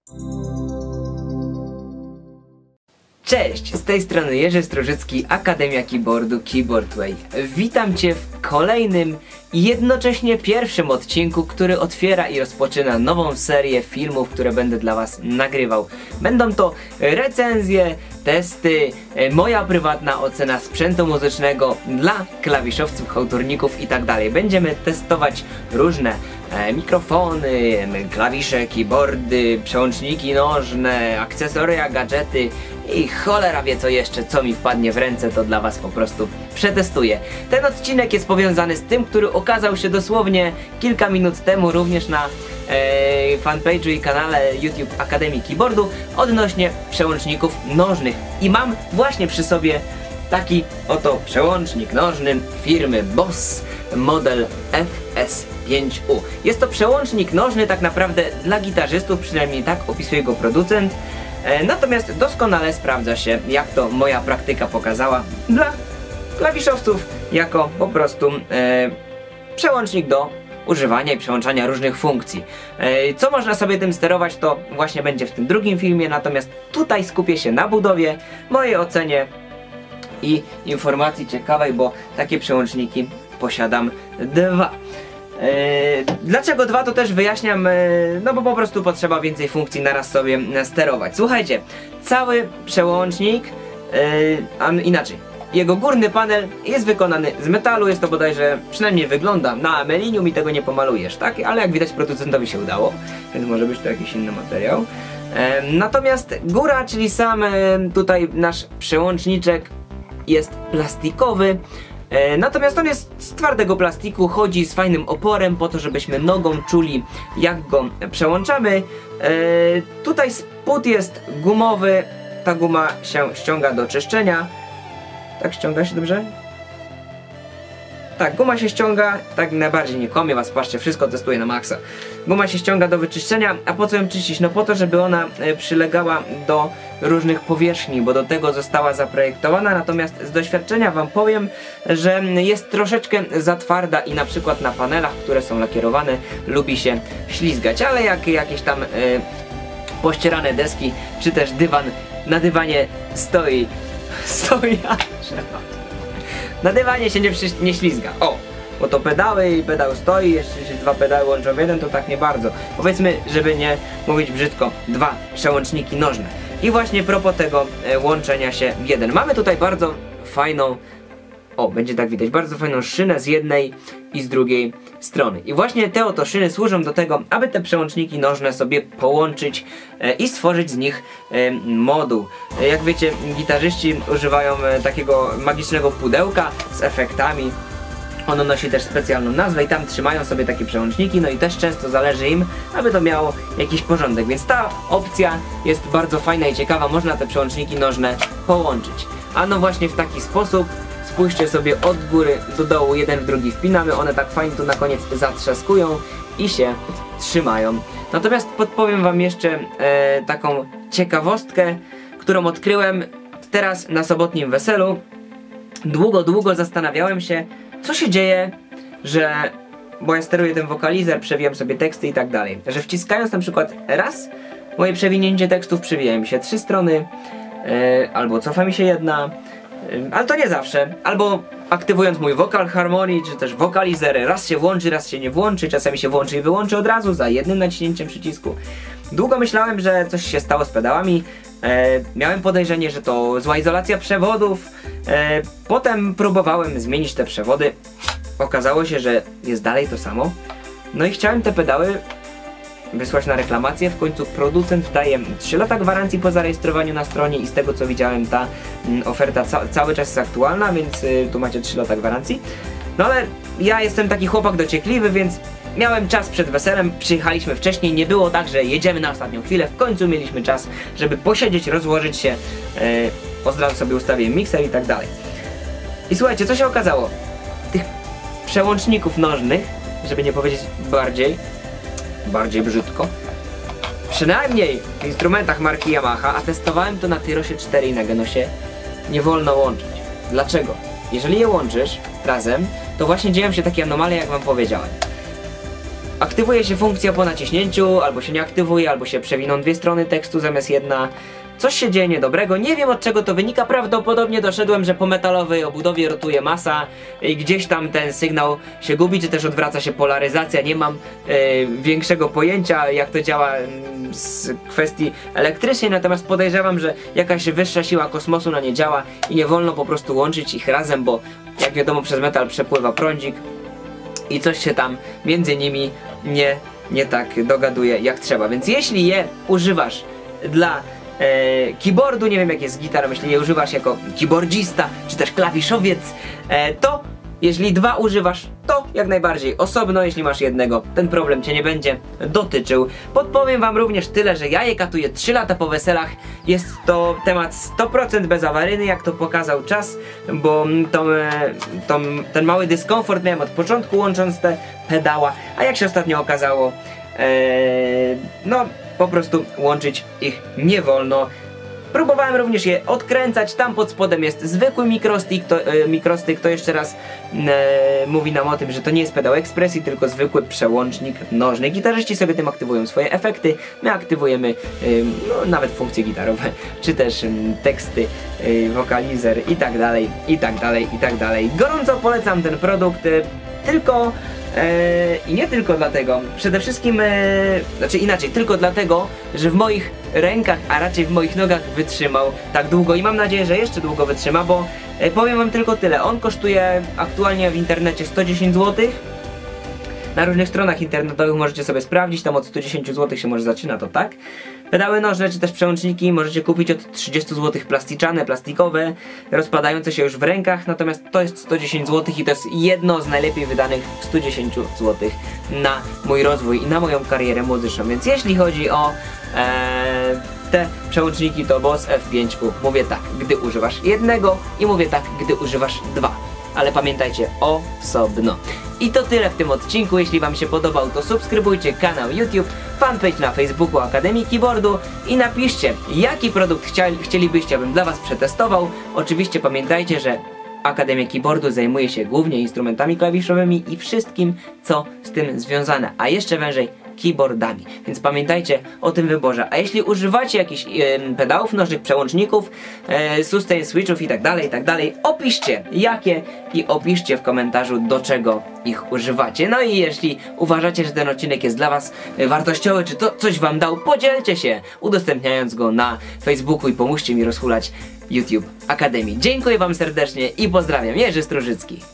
Cześć, z tej strony Jerzy Strużycki, Akademia Keyboardu Keyboard Way. Witam Cię w kolejnym i jednocześnie pierwszym odcinku, który otwiera i rozpoczyna nową serię filmów, które będę dla Was nagrywał. Będą to recenzje, testy, moja prywatna ocena sprzętu muzycznego dla klawiszowców, chałturników i tak dalej. Będziemy testować różne mikrofony, klawisze, keyboardy, przełączniki nożne, akcesoria, gadżety i cholera wie co jeszcze, co mi wpadnie w ręce, to dla Was po prostu przetestuję. Ten odcinek jest powiązany z tym, który okazał się dosłownie kilka minut temu również na fanpage'u i kanale YouTube Akademii Keyboardu odnośnie przełączników nożnych. I mam właśnie przy sobie taki oto przełącznik nożny firmy Boss model FS5U. Jest to przełącznik nożny tak naprawdę dla gitarzystów, przynajmniej tak opisuje go producent. Natomiast doskonale sprawdza się, jak to moja praktyka pokazała, dla klawiszowców jako po prostu przełącznik do używania i przełączania różnych funkcji. Co można sobie tym sterować, to właśnie będzie w tym drugim filmie, natomiast tutaj skupię się na budowie, mojej ocenie i informacji ciekawej, bo takie przełączniki posiadam dwa. Dlaczego dwa, to też wyjaśniam, no bo po prostu potrzeba więcej funkcji naraz sobie sterować. Słuchajcie, cały przełącznik, inaczej, jego górny panel jest wykonany z metalu, jest to bodajże, przynajmniej wygląda na amelinium i tego nie pomalujesz, tak? Ale jak widać producentowi się udało, więc może być to jakiś inny materiał. Natomiast góra, czyli sam tutaj nasz przełączniczek jest plastikowy. Natomiast on jest z twardego plastiku, chodzi z fajnym oporem po to, żebyśmy nogą czuli, jak go przełączamy. Tutaj spód jest gumowy, ta guma się ściąga do czyszczenia. Tak, ściąga się dobrze? Tak, guma się ściąga, tak najbardziej nie kłamię was, patrzcie, wszystko testuję na maksa. Guma się ściąga do wyczyszczenia, a po co ją czyścić? No po to, żeby ona przylegała do różnych powierzchni, bo do tego została zaprojektowana, natomiast z doświadczenia wam powiem, że jest troszeczkę za twarda i na przykład na panelach, które są lakierowane, lubi się ślizgać, ale jak jakieś tam pościerane deski, czy też dywan, na dywanie stoi, na dywanie się nie ślizga. O! Bo to pedały i pedał stoi, jeszcze się dwa pedały łączą w jeden, to tak nie bardzo. Powiedzmy, żeby nie mówić brzydko, dwa przełączniki nożne. I właśnie propos tego łączenia się w jeden. Mamy tutaj bardzo fajną, o, będzie tak widać, bardzo fajną szynę z jednej i z drugiej strony. I właśnie te oto szyny służą do tego, aby te przełączniki nożne sobie połączyć i stworzyć z nich moduł. Jak wiecie, gitarzyści używają takiego magicznego pudełka z efektami. Ono nosi też specjalną nazwę i tam trzymają sobie takie przełączniki, no i też często zależy im, aby to miało jakiś porządek, więc ta opcja jest bardzo fajna i ciekawa, można te przełączniki nożne połączyć. A no właśnie w taki sposób, spójrzcie sobie od góry do dołu, jeden w drugi wpinamy, one tak fajnie tu na koniec zatrzaskują i się trzymają. Natomiast podpowiem wam jeszcze taką ciekawostkę, którą odkryłem teraz na sobotnim weselu. Długo zastanawiałem się, co się dzieje, że, bo ja steruję ten wokalizer, przewijam sobie teksty i tak dalej, że wciskając na przykład raz, moje przewinięcie tekstów przewija mi się 3 strony, albo cofa mi się jedna, ale to nie zawsze, albo aktywując mój Vocal Harmony, czy też wokalizer, raz się włączy, raz się nie włączy, czasami się włączy i wyłączy od razu za jednym naciśnięciem przycisku. Długo myślałem, że coś się stało z pedałami, miałem podejrzenie, że to zła izolacja przewodów, potem próbowałem zmienić te przewody, okazało się, że jest dalej to samo, no i chciałem te pedały wysłać na reklamację. W końcu producent daje 3 lata gwarancji po zarejestrowaniu na stronie i z tego co widziałem, ta oferta cały czas jest aktualna, więc tu macie 3 lata gwarancji. No ale ja jestem taki chłopak dociekliwy, więc miałem czas przed weselem, przyjechaliśmy wcześniej, nie było tak, że jedziemy na ostatnią chwilę, w końcu mieliśmy czas, żeby posiedzieć, rozłożyć się, od razu sobie ustawiłem mikser i tak dalej. I słuchajcie, co się okazało? Tych przełączników nożnych, żeby nie powiedzieć bardziej brzydko, przynajmniej w instrumentach marki Yamaha, a testowałem to na Tyrosie 4 i na Genosie, nie wolno łączyć. Dlaczego? Jeżeli je łączysz razem, to właśnie dzieją się takie anomalie, jak wam powiedziałem. aktywuje się funkcja po naciśnięciu, albo się nie aktywuje, albo się przewiną dwie strony tekstu zamiast jedna. Coś się dzieje niedobrego, nie wiem od czego to wynika, prawdopodobnie doszedłem, że po metalowej obudowie rotuje masa i gdzieś tam ten sygnał się gubi, czy też odwraca się polaryzacja, nie mam większego pojęcia jak to działa z kwestii elektrycznej, natomiast podejrzewam, że jakaś wyższa siła kosmosu na nie działa i nie wolno po prostu łączyć ich razem, bo jak wiadomo przez metal przepływa prądzik i coś się tam między nimi nie tak dogaduje jak trzeba, więc jeśli je używasz dla keyboardu, nie wiem jak jest z gitarą, jeśli je używasz jako keyboardzista, czy też klawiszowiec, to jeśli dwa używasz, to jak najbardziej osobno, jeśli masz jednego, ten problem cię nie będzie dotyczył. Podpowiem wam również tyle, że ja je katuję 3 lata po weselach, jest to temat 100% bezawaryjny, jak to pokazał czas, bo ten mały dyskomfort miałem od początku łącząc te pedała, a jak się ostatnio okazało, no po prostu łączyć ich nie wolno. Próbowałem również je odkręcać, tam pod spodem jest zwykły mikrostyk, to jeszcze raz mówi nam o tym, że to nie jest pedał ekspresji, tylko zwykły przełącznik nożny. Gitarzyści sobie tym aktywują swoje efekty, my aktywujemy no, nawet funkcje gitarowe, czy też teksty, wokalizer i tak dalej, i tak dalej, i tak dalej. Gorąco polecam ten produkt, tylko i nie tylko dlatego, przede wszystkim, znaczy inaczej, tylko dlatego, że w moich rękach, a raczej w moich nogach wytrzymał tak długo i mam nadzieję, że jeszcze długo wytrzyma, bo powiem wam tylko tyle, on kosztuje aktualnie w internecie 110 zł. Na różnych stronach internetowych możecie sobie sprawdzić, tam od 110 zł się może zaczyna, to tak. Pedały nożne czy też przełączniki możecie kupić od 30 zł plasticzane, plastikowe, rozpadające się już w rękach, natomiast to jest 110 zł i to jest jedno z najlepiej wydanych 110 zł na mój rozwój i na moją karierę muzyczną, więc jeśli chodzi o te przełączniki, to Boss F5 mówię tak, gdy używasz jednego i mówię tak, gdy używasz dwa. Ale pamiętajcie, osobno. I to tyle w tym odcinku, jeśli wam się podobał, to subskrybujcie kanał YouTube, fanpage na Facebooku Akademii Keyboardu i napiszcie, jaki produkt chcielibyście, abym dla was przetestował. Oczywiście pamiętajcie, że Akademia Keyboardu zajmuje się głównie instrumentami klawiszowymi i wszystkim, co z tym związane, a jeszcze wężej keyboardami, więc pamiętajcie o tym wyborze. A jeśli używacie jakichś pedałów nożnych, przełączników, sustain switchów i tak dalej, opiszcie jakie i opiszcie w komentarzu, do czego ich używacie. No i jeśli uważacie, że ten odcinek jest dla was wartościowy, czy to coś wam dał, podzielcie się, udostępniając go na Facebooku i pomóżcie mi rozhulać YouTube Akademii. Dziękuję wam serdecznie i pozdrawiam, Jerzy Strużycki.